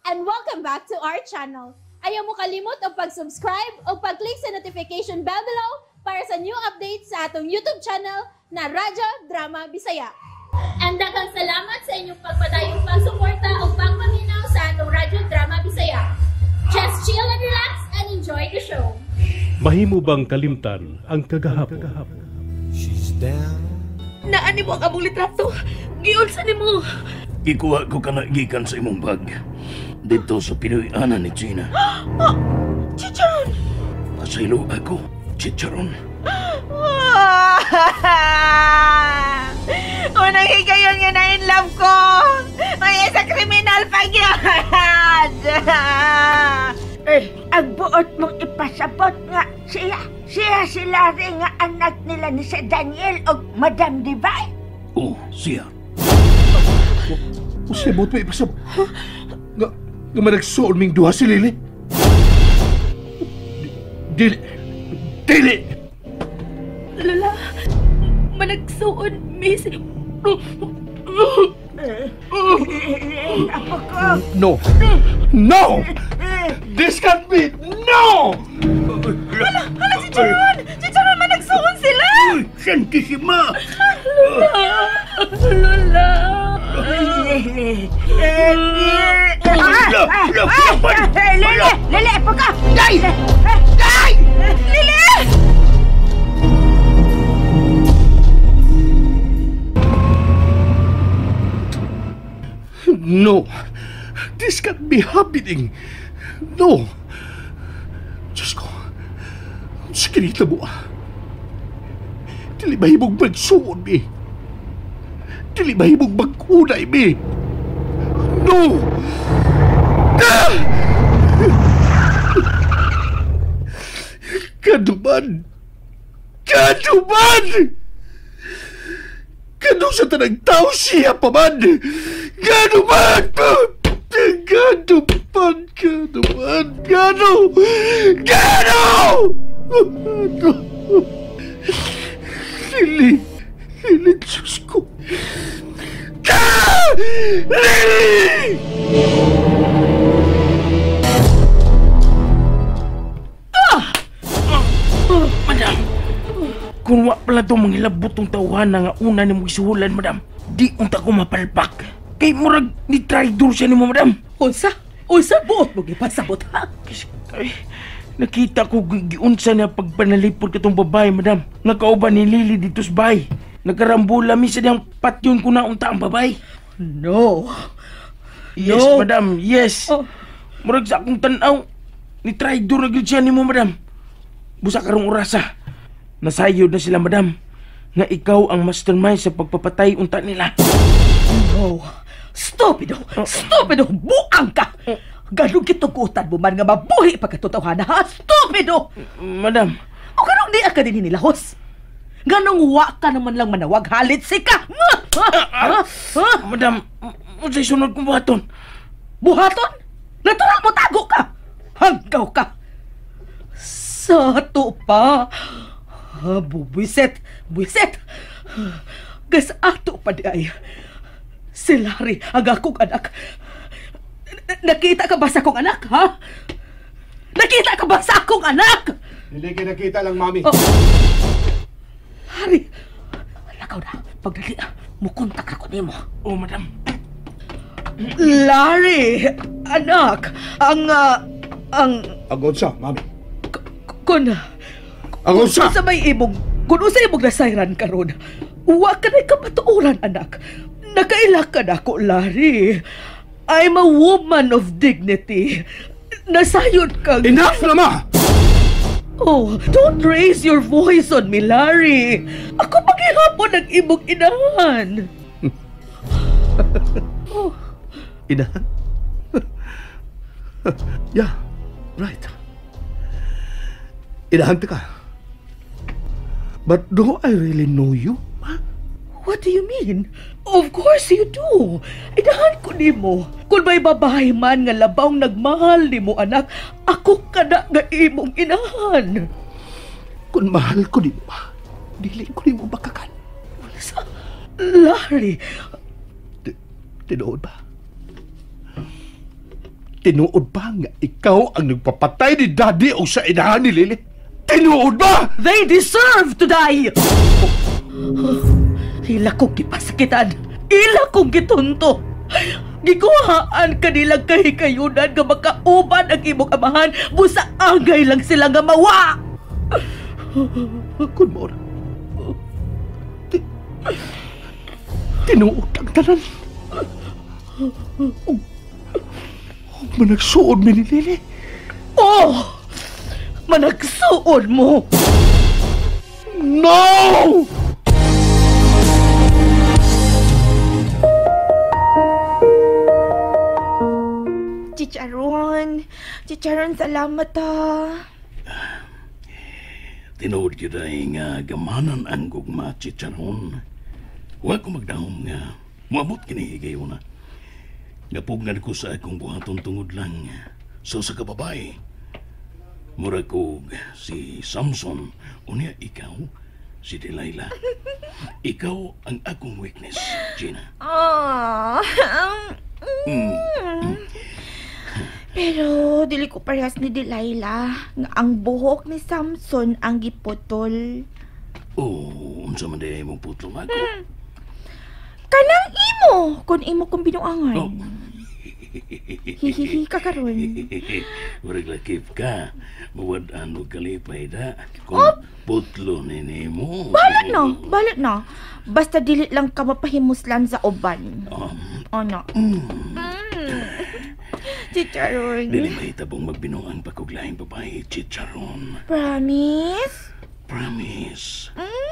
and welcome back to our channel. Ayaw mo kalimot o pag-subscribe o pag-click sa notification bell below para sa new updates sa atong YouTube channel na Radyo Drama Bisaya. And daghang salamat sa inyong pagpadayong pagsuporta o pagpaminaw sa atong Radyo Drama Bisaya. Just chill and relax and enjoy the show. Mahimo bang kalimtan ang kagahapon? She's down. Naani mo ang among litrato. Giyon sa nimo. Ikuha ko kanagikan sa imong bag. Dito sa Pinoy-anan ni Gina. Chicharon! Pasaylo ako, Chicharon. Unang higayon nga na in love ko. May isa kriminal pa yun. Ang buot mong ipasabot nga siya sila rin nga anak nila ni si Daniel o Madam Divine. Oh, siya. Usibot pa ipasabot. Nga managsuon ming duha si Lili. Dili! Lala, managsuon, miss. Apa ka? No! This can't be! No! Hala, si Charon! Si Charon, managsuon sila! Santissima! Lola! Lili! Apa ka? Day! Lili! No! This can't be happening! No! Diyos ko, sige nita mo Dili mahimong magsuon, mi. Dili mahimong mag-unay, mi. No! Ah! Kaduman! Kadung sa tanang tao siya pa man! Kaduman! Lili, Diyos ko. Lili! Madam! Kung wa pala itong manghilabot tong tauhan na nga una ni mong isuhulan, madam, di unta ko mapalpak. Kay murag ni traitor siya ni mo, madam. Unsa buot mo gipasabot, ha? Ay, nakita ko giunsa niya pagpanalipod katong babae, madam. Nakauban ni Lili dito sa bahay. Nagkarambula mi sa diyang patyon ko na unta ang babae. No. Yes, No. madam, yes. Oh. Murag sa akong tanaw, ni traitor na gyud siya ni mo, madam. Busa karong orasa. Nasayod na sila, madam, nga ikaw ang mastermind sa pagpapatay unta nila. No. Stupido! Stupido! Buang ka! Ganong kitugutan mo man nga mabuhi pagkatotoohan, ha? Stupido! Madam, O ganong di ka din nilahos? Ganong wa ka naman lang manawag halit si ka! Ha? madam, unsay sunod kong buhaton? Buhaton? Natural mo tago ka! Hanggaw ka! Sato pa! Buwiset! Gas ato pa di ay. Si Larry, ang akong anak. Nakita ka ba sa akong anak, ha? Nakita ka ba sa akong anak? Hindi kinakita lang, Mami. Oh. Larry, lakaw na. Pagdali, mukontak ako nimo. Oh, madam. Larry, anak, ang... Agonsa, Mami. Kun Agonsa! sa may imong, kung sa imong nasayran karon, wa ka na kapatuuran, anak. Nakaila ka na ko, Larry. I'm a woman of dignity. Nasayod kang... Enough na, Ma! Oh, don't raise your voice on me, Larry. Ako maghihapon ang imong inahan. Oh. Inahan? Yeah, right. Inahan ka. But do I really know you? What do you mean? Of course you do. Inahan ko nimo. Kung may babae man nga labawng nagmahal nimo, anak, ako kada nga imong inahan. Kung mahal ko di mo, dili ko di mo bakakan. Larry, Tinuod ba? Tinuod ba nga ikaw ang nagpapatay ni Daddy o sa inahan ni Lily? Tinuod ba? They deserve to die! Ila kong gipasakitan. Ila kong gitunto. Giguhaan ka nilang kahikayunan nga makauban ang imong amahan. Busa angay lang sila nga mawa! Kun mo tinuod ang tanan. Huwag managsuod mi ni Lily. Oh! Managsuod mo! No! Chicharon, salamat Tinuod kita nga gamanan ang gugma, Chicharon. Huwag ko magdahom nga. Muabot kinihigayo na. Napugnan ko sa akong buhaton tungod lang. So sa kababae, mura ko si Samson, unya ikaw, si Delilah. Ikaw ang akong weakness, Gina. Pero dili ko parehas ni Delilah nga ang buhok ni Samson ang giputol. Unsa man di mo putol ako? Kanang imo kun imo kong binuangan. Oh. Hihihi ka karon. Murag lakip ka. Mawad-an mo kalipay da. Kung putlo ni mo. Balat na. Basta dili lang ka mapahimuslan sa uban. Ano? Chicharon. Dili mahitabong magbinuang pagkuglaing babae, Chicharon. Promise? Promise.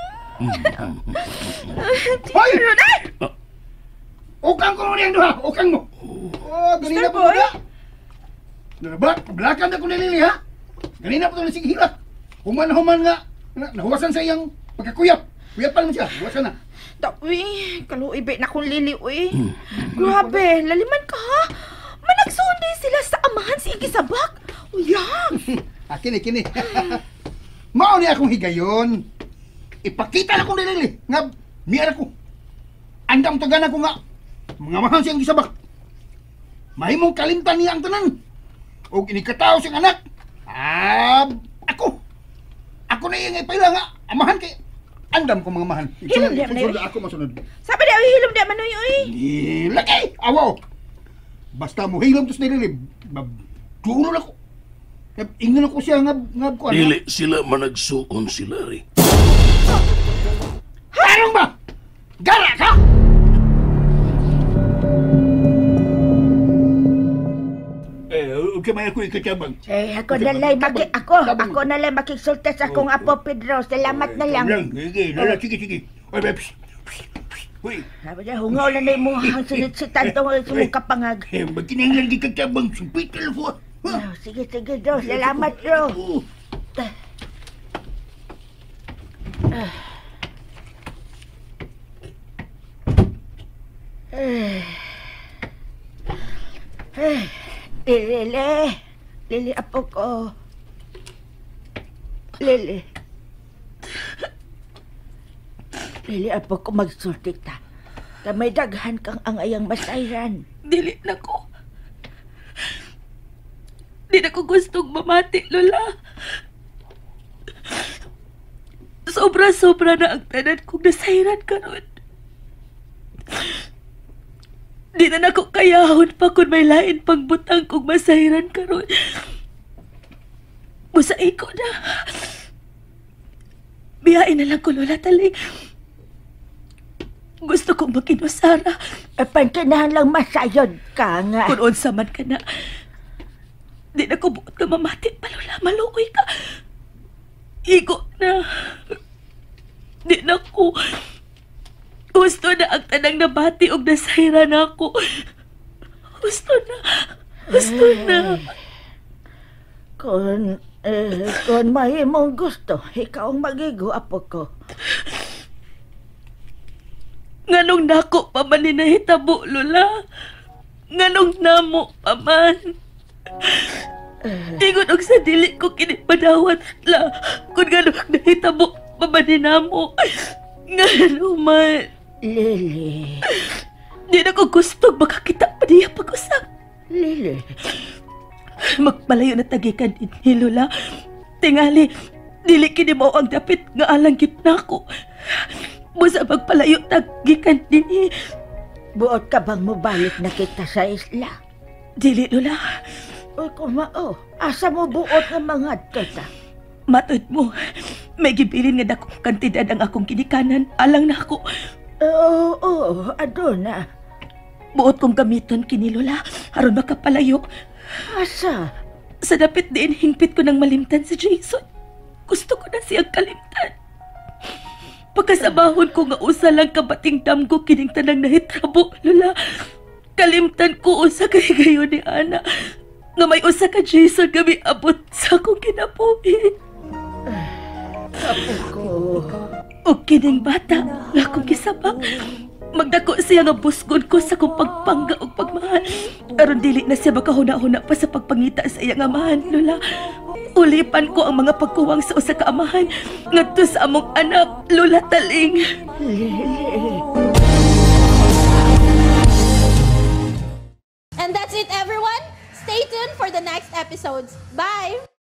Chicharon, ay! Ukang ko rin doha, ukang mo. Ganina po na. Ba, belakan na ko ni Lily, ha? Ganina po na sige hilat. Human nga, nahuwasan sa iyang pagkakuyap. Kuyapan mo siya, huwasan na. Uy, kaluibe na kong Lily, uy. Grabe, laliman ka, ha? Managsundi sila sa amahan si Igisabak. Uyak! Kini. Mao ni akong higayon. Ipakita na ko ni Lily nga miyara ko. Andam tagan ako nga mga mahal siyang gisabak. Mahimong kalimtan niya ang tanan. O inikataw siyang anak. Ako na yung ipila nga amahan kay andam ko mga mahal. Hilom di man. Ako masunod. Sabi daw hilom di man uy. Laki! Awaw! Basta mo hilom to sa Lily. Tulol ako. Ingnan ako siya nga ko. Dili sila managsuon sila rin. Harong ba? Gara ka? Okay, may ako ikatabang. Ako na lang makiksulta sa akong apo Pedro. Salamat na lang. Sige. Uy, Sabi niya, hungaw lang na mo ang sinit-sitan to sa mong kapangag. magkinanglan di katabang sumpit telefon. Sige, Dro. Salamat, Dro. Lili, apo ko. Lili, apo ko magsulti ta. May daghan kang ang ayang masayran. Dili na ko. Di na ko gustong mamati, Lola. Sobra-sobra na ang tanan kong nasayran karon. Di na nako kayahon pa kung may lain pang butang kong masayran karon. Musay ko na. Biyain na lang ko, Lola, taling. Gusto kong makinusara. Pantinahan lang masayod ka nga. Kung unsa man ka na. Di na ko buot na mamati pa, Lola. Malukoy ka. Igo na. Di na ko. Gusto na ang tanang nabati o nasayra na ako. Gusto na. Kung may mong gusto, ikaw ang magigo, apo ko. Nganong nako pa man ni nahitabo, Lola? Nganong namo pa man? Ingon og sa dili ko kinipadawat la. Kung nganong nahitabo pa man ni namo. Nganong man? Lili. Di na ko gusto makakita pa niya pag-usap. Lili. Magpalayo na tagikan din ni Lola. Tingali, dili kini mo ang dapit nga alang na ako. Busa magpalayo tagikan din ni... Buot ka bang mobalik na kita sa isla? Dili, Lola. O kumao, asa mo buot nga mga tata? Matod mo, may gibilin nga dakong kantidad ang akong kinikanan. Alang na ako. Oo, aduna. Buot kong gamiton kini Lola, aron makapalayo. Asa? Sa dapit din, hingpit ko ng malimtan si Jason. Gusto ko na siyang kalimtan. Pagkasabahon ko nga usa lang kabating damgo kining tanang nahitrabo, Lola. Kalimtan ko usa kay gayon ni Ana. Nga may usa ka Jason nga abot sa akong kinabuhi. Apo ko. O kining bata nga akong gisabak. Magdako siya nga busgon ko sa kong pagpangga o pagmahal. Aron dili na siya makahuna-huna pa sa pagpangita sa iyang amahan, Lola. Ulipan ko ang mga pagkuwang sa usa ka amahan ngadto sa among anak, Lola Taling. And that's it, everyone. Stay tuned for the next episodes. Bye!